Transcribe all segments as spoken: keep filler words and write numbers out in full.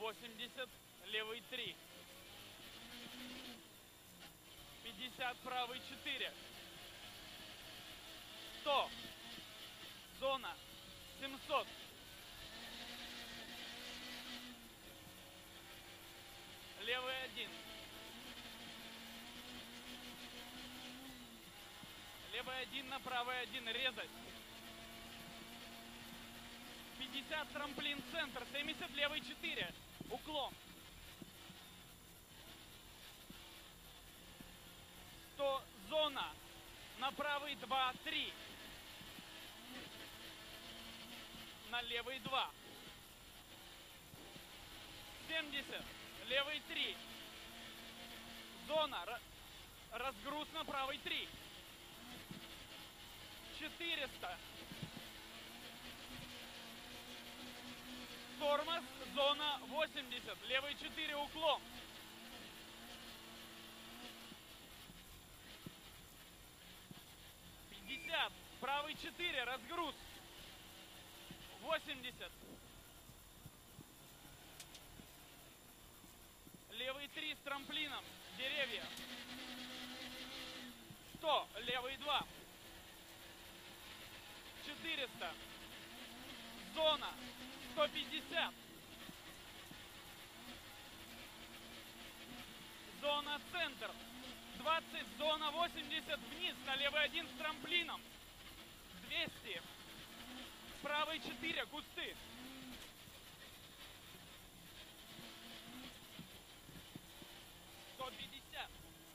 восемьдесят, левый три. пятьдесят, правый четыре. сто. Зона семьсот. Левый один. Левый один на правый один. Резать. пятьдесят, трамплин, центр. семьдесят, левый четыре. Уклон. сто, зона. На правый два, три. На левый два. семьдесят. Левый три. Зона. Разгруз на правый три. четыреста. Тормоз. Зона восемьдесят. Левый четыре. Уклон. пятьдесят. Правый четыре. Разгруз. восемьдесят. Левый три с трамплином. Деревья. сто. Левый два. четыреста. Зона. сто пятьдесят. Зона центр. двадцать. Зона восемьдесят. Вниз на левый один с трамплином. двести. Правый четыре. Кусты. сто пятьдесят.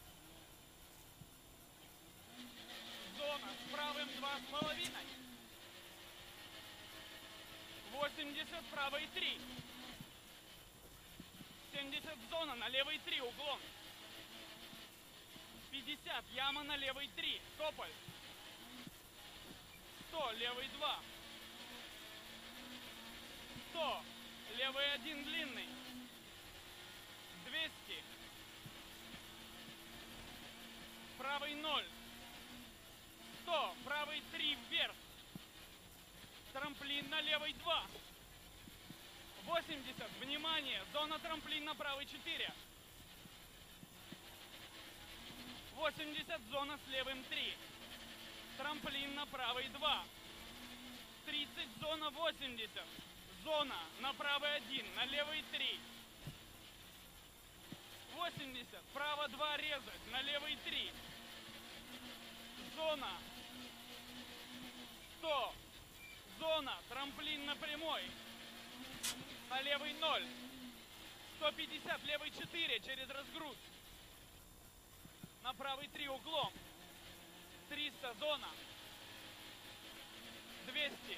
Зона с правым два с половиной. восемьдесят, правый три. семьдесят, зона на левый три, уклон. пятьдесят, яма на левый три, тополь. сто, левый два. сто, левый один, длинный. двести. Правый ноль. сто, правый три, вверх. Трамплин на левый два. восемьдесят. Внимание! Зона трамплин на правый четыре. восемьдесят. Зона с левым три. Трамплин на правый два. тридцать. Зона восемьдесят. Зона на правый один. На левый три. восемьдесят. Право два резать. На левый три. Зона. сто. Зона, трамплин на прямой. На левый ноль. сто пятьдесят, левый четыре через разгруз. На правый три углом. триста, зона. двести.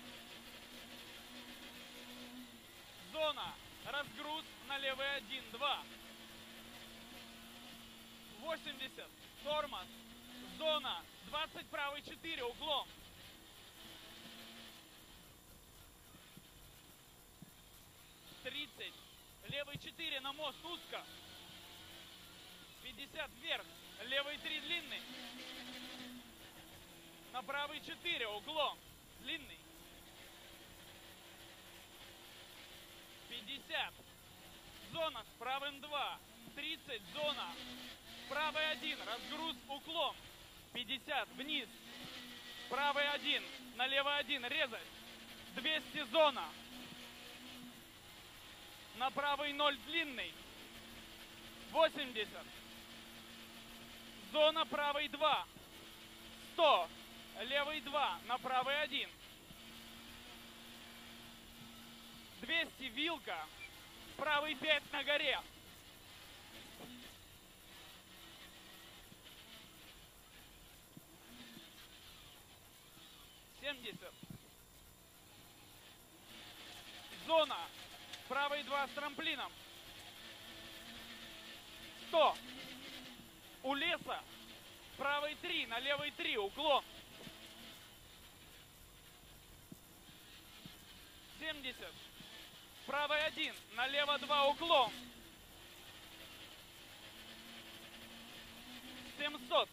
Зона, разгруз на левый один, два. восемьдесят, тормоз. Зона, двадцать, правый четыре, углом. тридцать. Левый четыре на мост узко. пятьдесят вверх. Левый три длинный. На правый четыре углом. Длинный. пятьдесят. Зона с правым два. тридцать. Зона. Правый один. Разгруз уклон. пятьдесят. Вниз. Правый один. На левый один. Резать. двести. Зона. На правый ноль длинный. восемьдесят. Зона правый два. сто. Левый два. На правый один. двести. Вилка. Правый пять на горе. семьдесят. Зона. Правый два с трамплином. сто. У леса. Правый три на левый три. Уклон. семьдесят. Правый один. Налево два. Уклон. семьсот.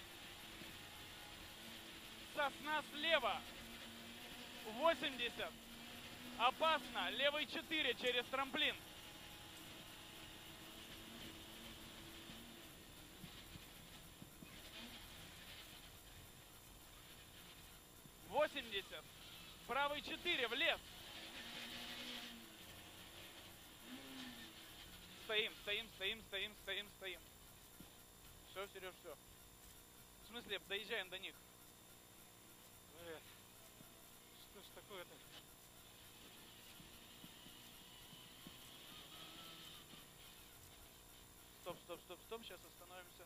Сосна слева. восемьдесят. Опасно. Левый четыре через трамплин. восемьдесят. Правый четыре, в лес. Стоим, стоим, стоим, стоим, стоим, стоим. Все, Сереж, все. В смысле, доезжаем до них. Блядь. Что ж такое-то? Стоп, стоп, стоп, стоп, сейчас остановимся.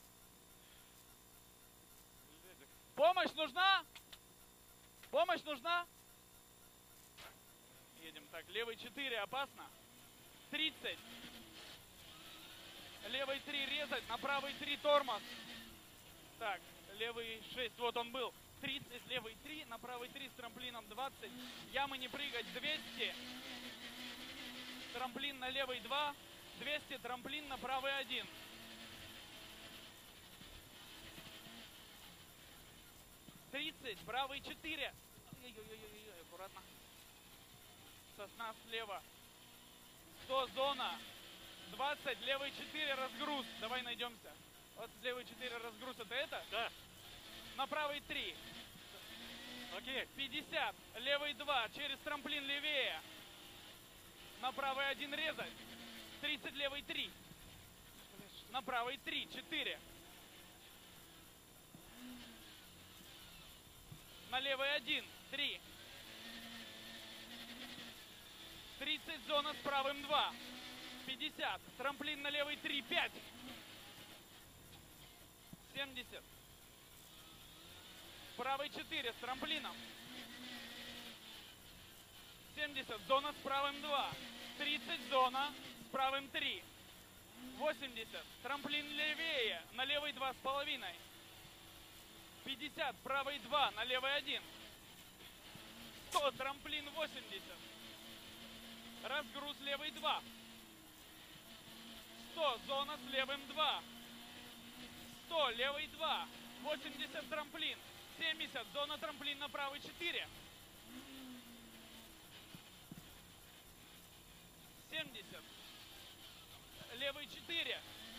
Блядь, так Помощь нужна? Помощь нужна? Едем так, левый четыре, опасно. тридцать. Левый три резать, на правый три тормоз. Так, левый шесть, вот он был. тридцать, левый три, на правый три с трамплином двадцать. Ямы не прыгать, двести. Трамплин на левый два. двести, трамплин на правый один. тридцать, правый четыре. Ой-ой-ой-ой, аккуратно. Сосна слева. сто, зона. двадцать, левый четыре, разгруз. Давай найдемся. Вот левый четыре, разгруз, это это? Да. На правый три. Окей. пятьдесят, левый два, через трамплин левее. На правый один резать. тридцать, левый три. На правый три, четыре. На левый один, три. тридцать, зона с правым два. пятьдесят, трамплин на левый три, пять. семьдесят. Правый четыре с трамплином. семьдесят, зона с правым два. тридцать, зона с правым три. восемьдесят, трамплин левее, на левый два с половиной. пятьдесят, правый два, на левый один. сто, трамплин восемьдесят. Разгруз левый два. сто, зона с левым два. сто, левый два. восемьдесят, трамплин. семьдесят, зона трамплин на правый четыре. семьдесят. Левый четыре.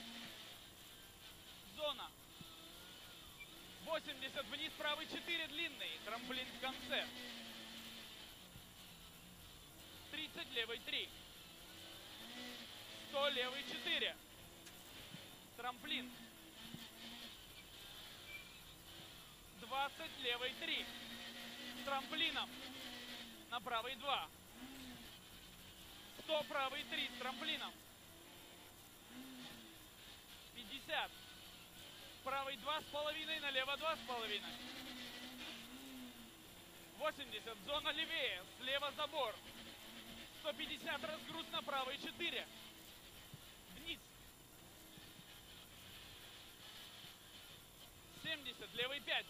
Зона. восемьдесят, вниз правый четыре, длинный. Трамплин в конце. тридцать, левый три. сто, левый четыре. Трамплин. двадцать, левый три. С трамплином. На правый два. сто, правый три с трамплином. пятьдесят. Правый два с половиной, налево два с половиной. восемьдесят, зона левее, слева забор. сто пятьдесят, разгруз на правый четыре. Вниз. семьдесят, левый пять.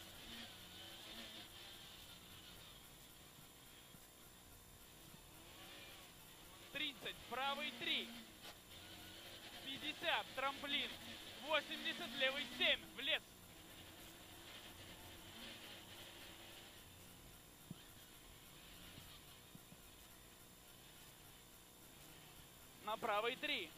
тридцать, правый три. пятьдесят, трамплин. восемьдесят, левый семь, в лес. На правый три.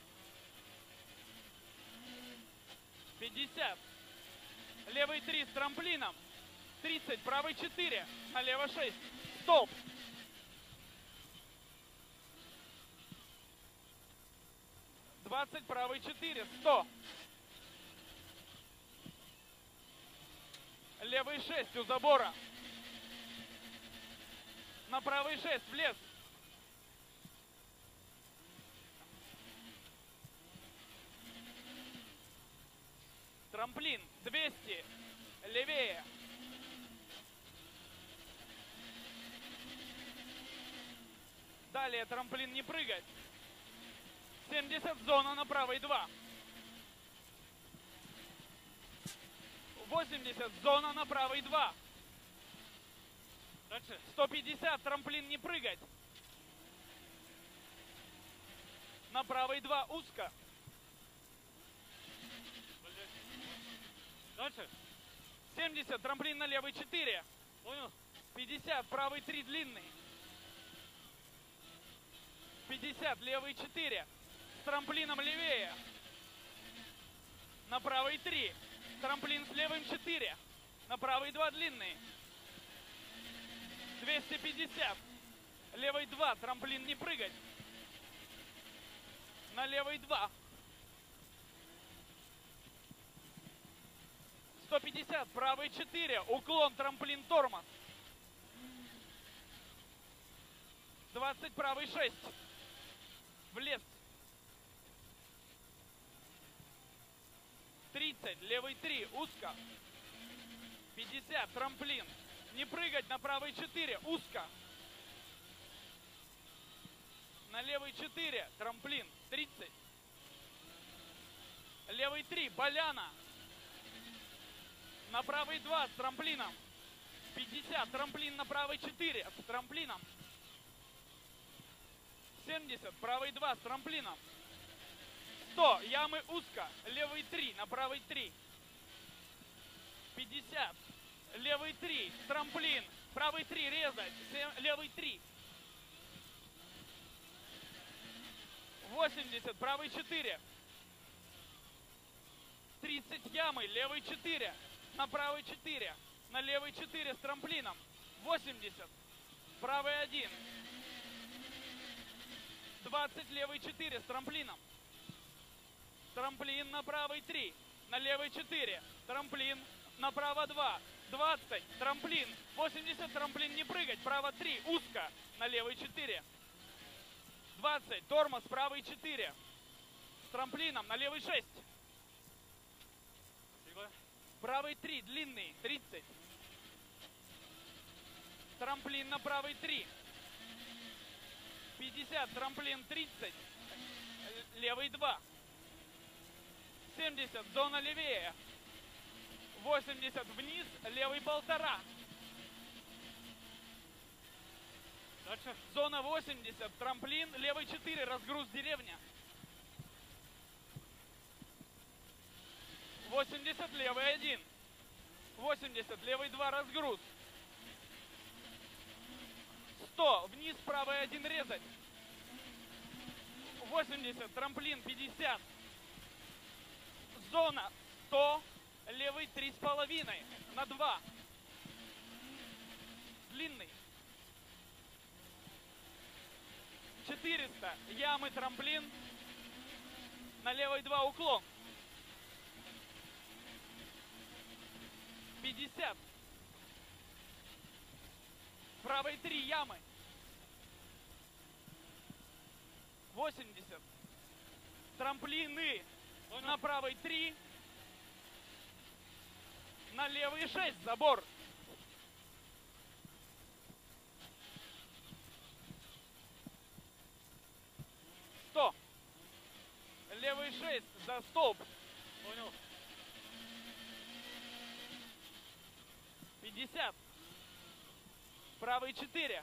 пятьдесят. Левый три с трамплином. тридцать, правый четыре. Налево шесть. Стоп. двадцать, правый четыре. сто. Левый шесть у забора. На правый шесть, в лес. Трамплин двести, левее. Далее трамплин не прыгать. семьдесят, зона на правый два. восемьдесят, зона на правый два. Дальше. сто пятьдесят, трамплин не прыгать. На правый два узко. Блядь. Дальше. семьдесят, трамплин на левый четыре. Понял? пятьдесят, правый три длинный. пятьдесят, левый четыре. С трамплином левее. На правый три. Трамплин с левым четыре. На правый два длинный. двести пятьдесят. Левой два, трамплин не прыгать. На левой два. сто пятьдесят, правый четыре, уклон, трамплин, тормоз. двадцать, правый шесть. Влез. тридцать, левый три, узко. пятьдесят, трамплин. Не прыгать на правый четыре, узко. На левый четыре, трамплин, тридцать. Левый три, поляна. На правый два с трамплином. пятьдесят, трамплин на правый четыре с трамплином. семьдесят, правый два с трамплином. сто, ямы узко. Левый три на правый три. пятьдесят, левый три, трамплин. Правый три резать. Левый три. восемьдесят, правый четыре. тридцать ямы, левый четыре. На правый четыре. На левый четыре с трамплином. восемьдесят. Правый один. двадцать, левый четыре с трамплином. Трамплин на правый три. На левый четыре. Трамплин направо два. двадцать. Трамплин. восемьдесят. Трамплин не прыгать. Право три. Узко. На левый четыре. двадцать. Тормоз. Правый четыре. С трамплином. На левый шесть. Спасибо. Правый три. Длинный. тридцать. Трамплин на правый три. пятьдесят. Трамплин тридцать. Левый два. семьдесят. Зона левее. восемьдесят. Вниз. Левый полтора. Дальше. Зона восемьдесят. Трамплин. Левый четыре. Разгруз деревня. восемьдесят. Левый один. восемьдесят. Левый два. Разгруз. сто. Вниз. Правый один резать. восемьдесят. Трамплин. пятьдесят. Зона сто. Левый три с половиной. На два. Длинный. четыреста. Ямы, трамплин. На левой два уклон. пятьдесят. Правой три ямы. восемьдесят. Трамплины. На правой три. На левый шесть. Забор. сто. Левый шесть. За столб. Понял. пятьдесят. Правый четыре.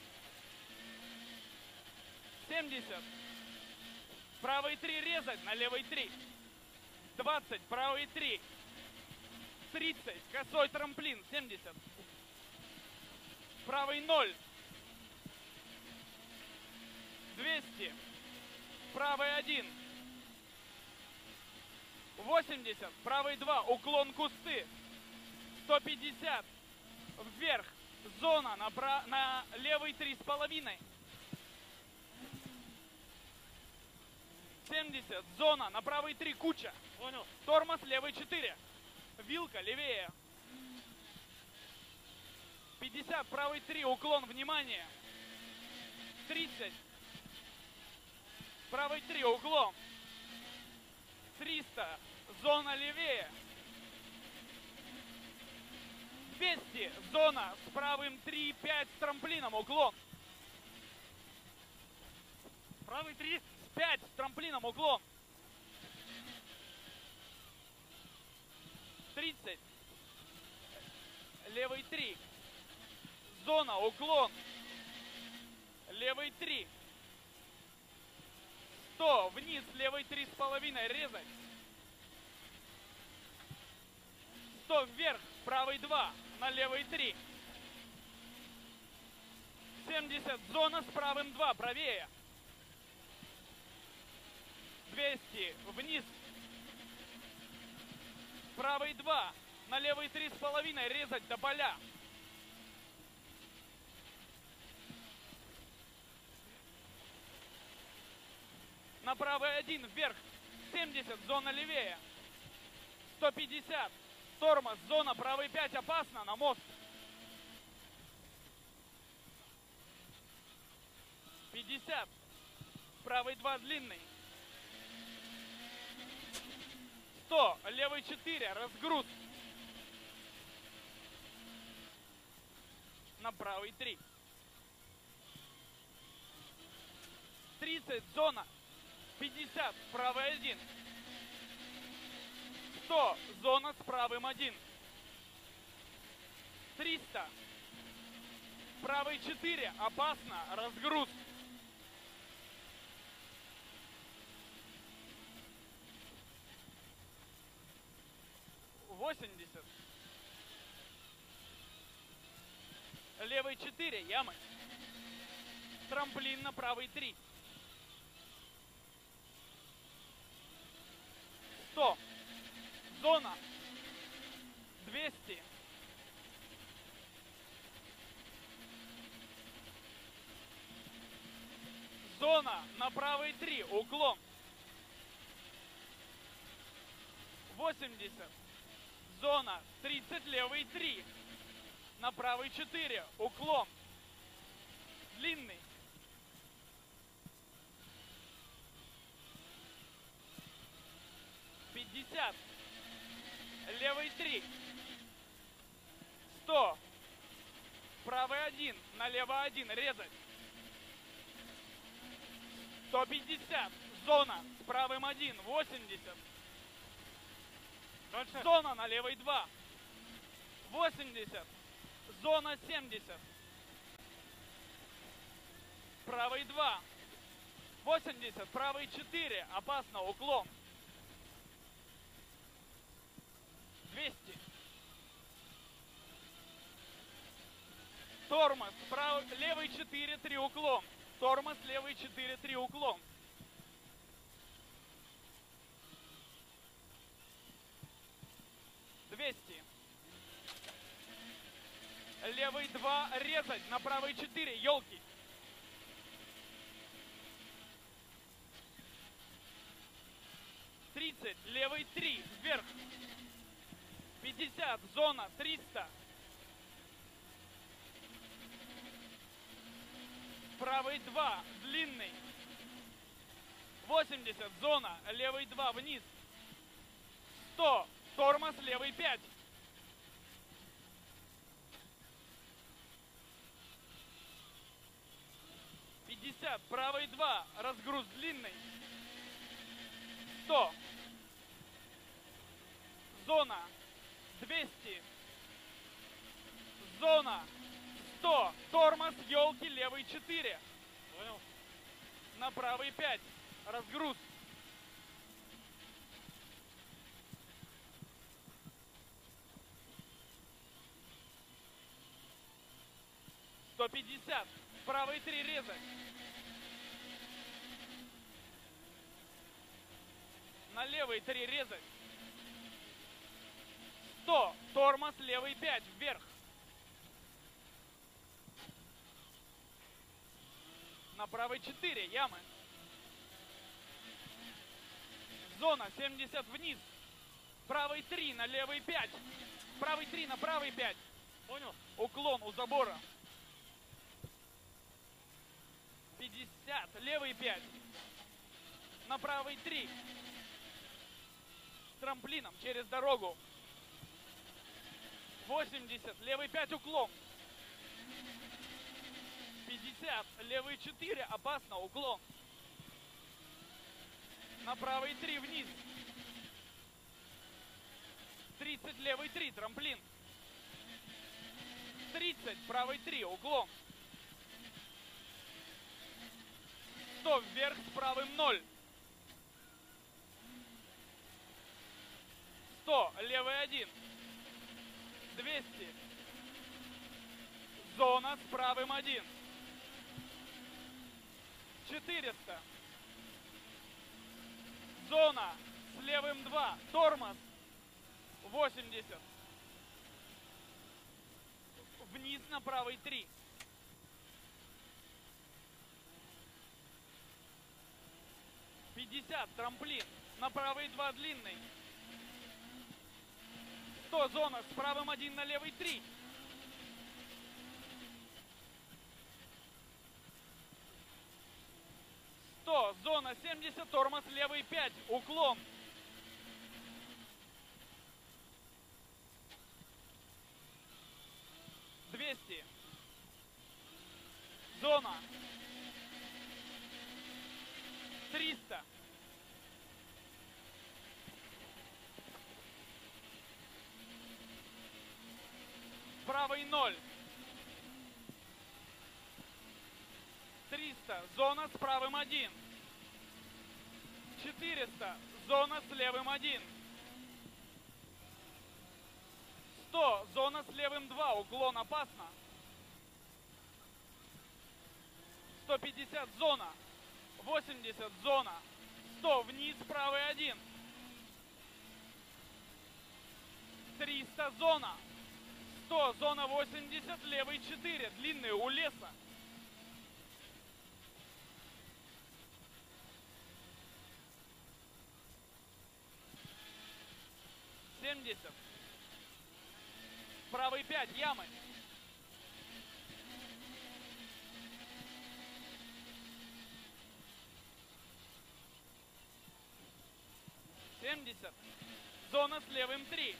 семьдесят. Правый три резать. На левый три. двадцать. Правый три. тридцать. Косой трамплин. семьдесят. Правый ноль. двести. Правый один. восемьдесят. Правый два. Уклон кусты. сто пятьдесят. Вверх. Зона на, пра... на левый три с половиной. семьдесят. Зона на правый три. Куча. Понял. Тормоз левый четыре. Вилка левее. пятьдесят. Правый три. Уклон. Внимание. тридцать. Правый три. Уклон. триста. Зона левее. двести. Зона с правым три пять с трамплином. Уклон. Правый три. пять с трамплином. Уклон. тридцать. Левый три. Зона. Уклон. Левый три. сто. Вниз. Левый три с половиной. Резать. сто. Вверх. Правый два. На левый три. семьдесят. Зона с правым два. Правее. двести. Вниз. Правый два. На левый три с половиной. Резать до поля. на правый один, вверх. семьдесят, зона левее. сто пятьдесят, тормоз, зона, правый пять, опасно, на мост. пятьдесят, правый два, длинный. сто, левый четыре, разгруз. На правый три. тридцать, зона. пятьдесят, правый один. сто, зона с правым один. триста, правый четыре, опасно, разгруз. восемьдесят. Левый четыре, ямы. Трамплин на правый три. сто. Зона. двести. Зона на правый три. Уклон. восемьдесят. Зона. тридцать. Левый три. На правый четыре. Уклон. Длинный. пятьдесят. Левый три. сто. Правый один. Налево один. Резать. сто пятьдесят. Зона с правым один. восемьдесят. Дальше. Зона на левый два. восемьдесят. Зона семьдесят. Правый два. восемьдесят. Правый четыре. Опасно. Уклон. двести. Тормоз. Прав... Левый четыре. три. Уклон. Тормоз. Левый четыре. три. Уклон. двести. Левый два, резать, на правый четыре, елки. тридцать, левый три, вверх. пятьдесят, зона, триста. Правый два, длинный. восемьдесят, зона, левый два, вниз. сто, тормоз, левый пять. пятьдесят, правый два, разгруз длинный. сто. Зона. двести. Зона. сто. Тормоз, елки, левый четыре. Понял. На правый пять. Разгруз. сто пятьдесят. Правый три, резать. На левый три, резать. сто. Тормоз, левый пять, вверх. На правый четыре, ямы. Зона семьдесят, вниз. Правый три, на левый пять. Правый три, на правый пять. Понял. Уклон у забора. пятьдесят, левый пять. На правый три. С трамплином через дорогу. восемьдесят, левый пять, уклон. пятьдесят, левый четыре, опасно, уклон. На правый три, вниз. тридцать, левый три, трамплин. тридцать, правый три, уклон. сто, вверх с правым ноль. сто, левый один. двести. Зона с правым один. четыреста. Зона с левым два. Тормоз. восемьдесят. Вниз на правый три. пятьдесят, трамплин. На правый два длинный. сто, зона с правым один, на левый три. сто, зона семьдесят, тормоз левый пять, уклон. двести. Зона. триста. Правый ноль. триста. Зона с правым один. четыреста. Зона с левым один. сто. Зона с левым два. Уклон опасно. сто пятьдесят. Зона. восемьдесят. Зона. сто. Вниз правый один. триста. Зона. сто. Зона восемьдесят. Левый четыре. Длинный у леса. семьдесят. Правый пять. Ямы. семьдесят. Зона с левым три.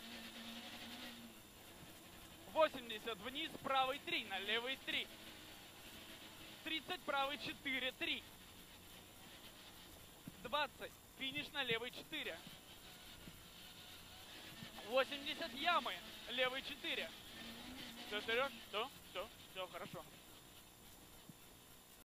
восемьдесят. Вниз правый три, на левый три. тридцать. Правый четыре, три. двадцать. Финиш на левый четыре. восемьдесят. Ямы. Левый четыре. Все, Сереж? Все, все, все, хорошо.